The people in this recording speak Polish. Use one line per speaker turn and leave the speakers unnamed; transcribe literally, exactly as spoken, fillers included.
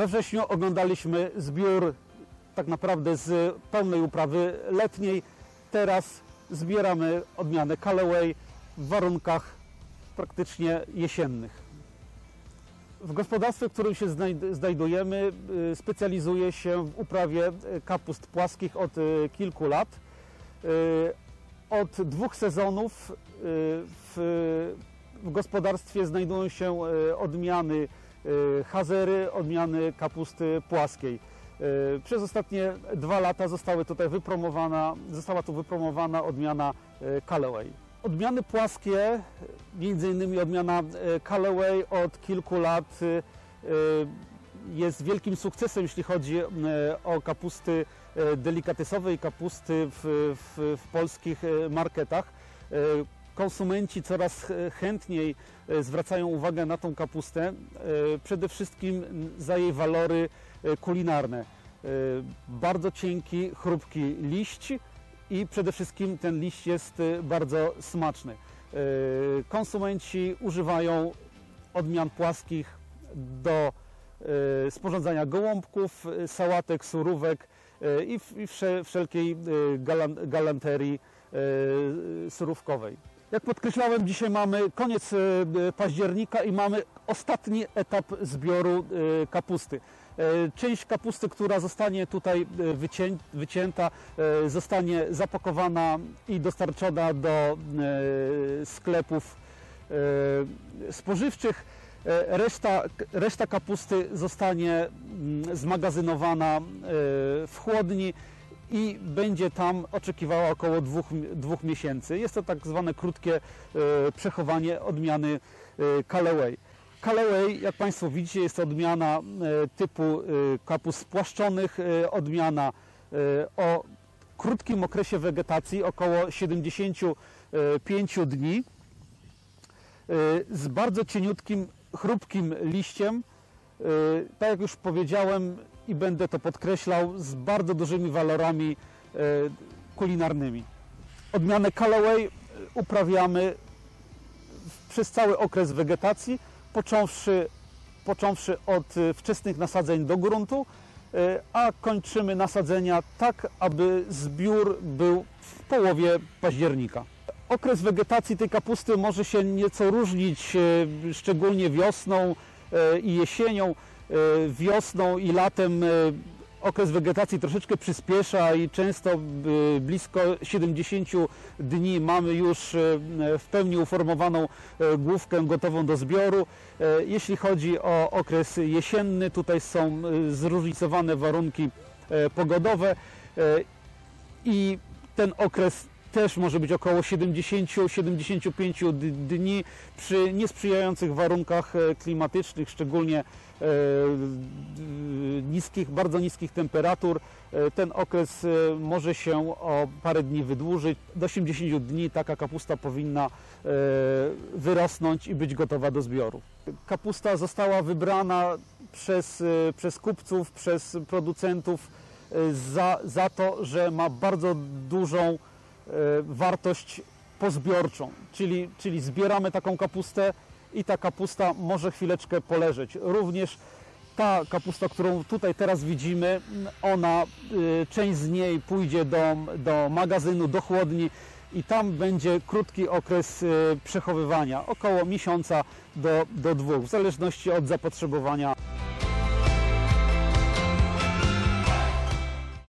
We wrześniu oglądaliśmy zbiór tak naprawdę z pełnej uprawy letniej. Teraz zbieramy odmianę Callaway w warunkach praktycznie jesiennych. W gospodarstwie, w którym się znajdujemy, specjalizuje się w uprawie kapust płaskich od kilku lat. Od dwóch sezonów w, w gospodarstwie znajdują się odmiany hazery, odmiany kapusty płaskiej. Przez ostatnie dwa lata zostały tutaj wypromowana, została tu wypromowana odmiana Callaway. Odmiany płaskie, między innymi odmiana Callaway od kilku lat jest wielkim sukcesem, jeśli chodzi o kapusty delikatesowe i kapusty w, w, w polskich marketach. Konsumenci coraz chętniej zwracają uwagę na tą kapustę, przede wszystkim za jej walory kulinarne. Bardzo cienki, chrupki liść i przede wszystkim ten liść jest bardzo smaczny. Konsumenci używają odmian płaskich do sporządzania gołąbków, sałatek, surówek i wszelkiej galanterii surówkowej. Jak podkreślałem, dzisiaj mamy koniec października i mamy ostatni etap zbioru kapusty. Część kapusty, która zostanie tutaj wycię, wycięta, zostanie zapakowana i dostarczona do sklepów spożywczych. Reszta, reszta kapusty zostanie zmagazynowana w chłodni i będzie tam oczekiwała około dwóch, dwóch miesięcy. Jest to tak zwane krótkie przechowanie odmiany Callaway. Callaway, jak Państwo widzicie, jest to odmiana typu kapust spłaszczonych, odmiana o krótkim okresie wegetacji, około siedemdziesięciu pięciu dni, z bardzo cieniutkim, chrupkim liściem. Tak jak już powiedziałem i będę to podkreślał, z bardzo dużymi walorami kulinarnymi. Odmianę Callaway uprawiamy przez cały okres wegetacji, począwszy, począwszy od wczesnych nasadzeń do gruntu, a kończymy nasadzenia tak, aby zbiór był w połowie października. Okres wegetacji tej kapusty może się nieco różnić, szczególnie wiosną i jesienią. Wiosną i latem okres wegetacji troszeczkę przyspiesza i często blisko siedemdziesięciu dni mamy już w pełni uformowaną główkę gotową do zbioru. Jeśli chodzi o okres jesienny, tutaj są zróżnicowane warunki pogodowe i ten okres też może być około siedemdziesięciu do siedemdziesięciu pięciu dni przy niesprzyjających warunkach klimatycznych, szczególnie niskich, bardzo niskich temperatur. Ten okres może się o parę dni wydłużyć. Do osiemdziesięciu dni taka kapusta powinna wyrosnąć i być gotowa do zbioru. Kapusta została wybrana przez, przez kupców, przez producentów za, za to, że ma bardzo dużą wartość pozbiorczą, czyli, czyli zbieramy taką kapustę i ta kapusta może chwileczkę poleżeć. Również ta kapusta, którą tutaj teraz widzimy, ona, część z niej pójdzie do, do magazynu, do chłodni i tam będzie krótki okres przechowywania, około miesiąca do, do dwóch, w zależności od zapotrzebowania.